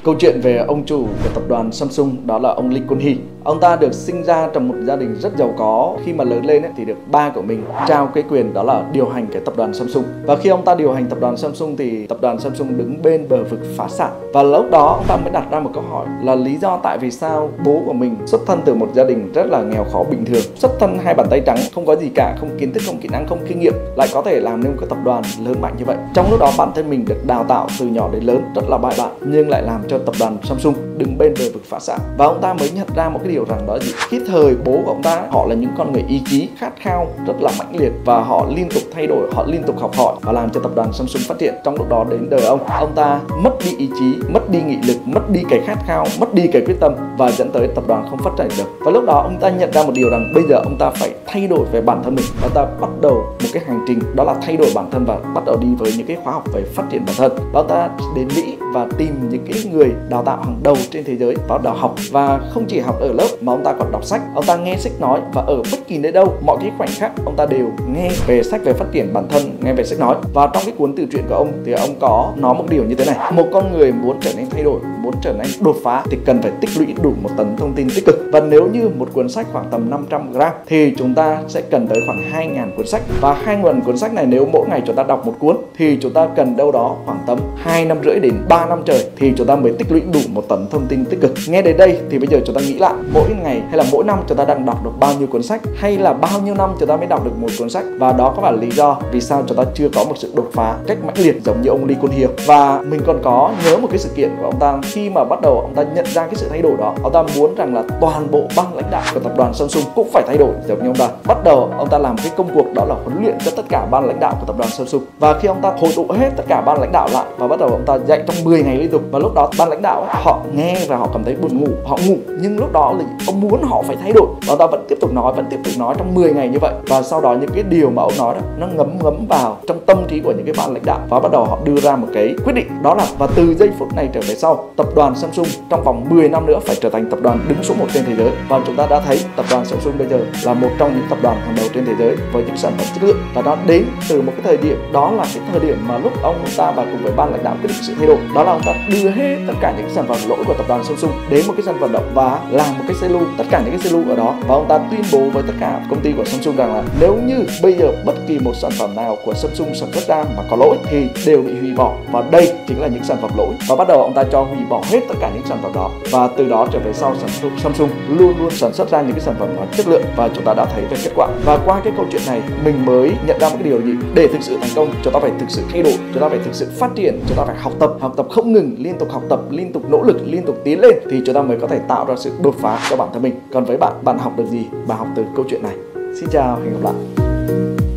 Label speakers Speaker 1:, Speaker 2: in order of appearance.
Speaker 1: Câu chuyện về ông chủ của tập đoàn Samsung đó là ông Lee Kun-hee. Ông ta được sinh ra trong một gia đình rất giàu có. Khi mà lớn lên thì được ba của mình trao cái quyền đó là điều hành cái tập đoàn Samsung. Và khi ông ta điều hành tập đoàn Samsung thì tập đoàn Samsung đứng bên bờ vực phá sản. Và lúc đó ông ta mới đặt ra một câu hỏi là lý do tại vì sao bố của mình xuất thân từ một gia đình rất là nghèo khó bình thường, xuất thân hai bàn tay trắng, không có gì cả, không kiến thức, không kỹ năng, không kinh nghiệm, lại có thể làm nên một cái tập đoàn lớn mạnh như vậy. Trong lúc đó bản thân mình được đào tạo từ nhỏ đến lớn rất là bài bản, nhưng lại làm cho tập đoàn Samsung đứng bên bờ vực phá sản. Và ông ta mới nhận ra một cái điều rằng đó là gì? Khi thời bố của ông ta, họ là những con người ý chí khát khao rất là mãnh liệt và họ liên tục thay đổi, họ liên tục học hỏi và làm cho tập đoàn Samsung phát triển. Trong lúc đó đến đời ông ta mất đi ý chí, mất đi nghị lực, mất đi cái khát khao, mất đi cái quyết tâm và dẫn tới tập đoàn không phát triển được. Và lúc đó ông ta nhận ra một điều rằng bây giờ ông ta phải thay đổi về bản thân mình. Ông ta bắt đầu một cái hành trình đó là thay đổi bản thân và bắt đầu đi với những cái khóa học về phát triển bản thân. Và ông ta đến Mỹ và tìm những cái người đào tạo hàng đầu trên thế giới và đào học, và không chỉ học ở lớp mà ông ta còn đọc sách, ông ta nghe sách nói, và ở bất kỳ nơi đâu, mọi cái khoảnh khắc ông ta đều nghe về sách về phát triển bản thân, nghe về sách nói. Và trong cái cuốn tự truyện của ông thì ông có nói một điều như thế này: một con người muốn trở nên thay đổi, muốn trở nên đột phá thì cần phải tích lũy đủ một tấn thông tin tích cực. Và nếu như một cuốn sách khoảng tầm 500 gram thì chúng ta sẽ cần tới khoảng 2.000 cuốn sách, và 2.000 cuốn sách này nếu mỗi ngày chúng ta đọc một cuốn thì chúng ta cần đâu đó khoảng tầm 2 năm rưỡi đến 3 năm trời thì chúng ta mới tích lũy đủ một tấn thông tin tích cực. Nghe đến đây thì bây giờ chúng ta nghĩ lại, mỗi ngày hay là mỗi năm chúng ta đang đọc được bao nhiêu cuốn sách, hay là bao nhiêu năm chúng ta mới đọc được một cuốn sách? Và đó có phải là lý do vì sao chúng ta chưa có một sự đột phá cách mãnh liệt giống như ông Lee Kun-hee. Và mình còn có nhớ một cái sự kiện của ông ta khi mà bắt đầu ông ta nhận ra cái sự thay đổi đó. Ông ta muốn rằng là toàn bộ ban lãnh đạo của tập đoàn Samsung cũng phải thay đổi giống như ông ta. Bắt đầu ông ta làm cái công cuộc đó là huấn luyện cho tất cả ban lãnh đạo của tập đoàn Samsung. Và khi ông ta hội tụ hết tất cả ban lãnh đạo lại và bắt đầu ông ta dạy trong 10 ngày liên tục, và lúc đó ban lãnh đạo họ nghe và họ cảm thấy buồn ngủ, họ ngủ, nhưng lúc đó là ông muốn họ phải thay đổi và ông ta vẫn tiếp tục nói trong 10 ngày như vậy. Và sau đó những cái điều mà ông nói đó nó ngấm vào trong tâm trí của những cái ban lãnh đạo, và bắt đầu họ đưa ra một cái quyết định, đó là và từ giây phút này trở về sau, tập đoàn Samsung trong vòng 10 năm nữa phải trở thành tập đoàn đứng số 1 trên thế giới. Và chúng ta đã thấy tập đoàn Samsung bây giờ là một trong những tập đoàn hàng đầu trên thế giới với những sản phẩm chất lượng, và nó đến từ một cái thời điểm, đó là cái thời điểm mà lúc ông ta và cùng với ban lãnh đạo quyết định sự thay đổi, đó là ông ta đưa hết tất cả những sản phẩm lỗi của tập đoàn Samsung đến một cái sân vận động và làm một cái sale, tất cả những cái sale ở đó, và ông ta tuyên bố với tất cả công ty của Samsung rằng là nếu như bây giờ bất kỳ một sản phẩm nào của Samsung sản xuất ra mà có lỗi thì đều bị hủy bỏ, và đây chính là những sản phẩm lỗi. Và bắt đầu ông ta cho hủy bỏ hết tất cả những sản phẩm đó, và từ đó trở về sau Samsung luôn luôn sản xuất ra những cái sản phẩm có chất lượng, và chúng ta đã thấy về kết quả. Và qua cái câu chuyện này mình mới nhận ra một cái điều gì: để thực sự thành công chúng ta phải thực sự thay đổi, chúng ta phải thực sự phát triển, chúng ta phải học tập không ngừng, liên tục học tập, liên tục nỗ lực, liên tục tiến lên thì chúng ta mới có thể tạo ra sự đột phá cho bản thân mình. Còn với bạn học được gì? Bạn học từ câu chuyện này. Xin chào, hẹn gặp lại.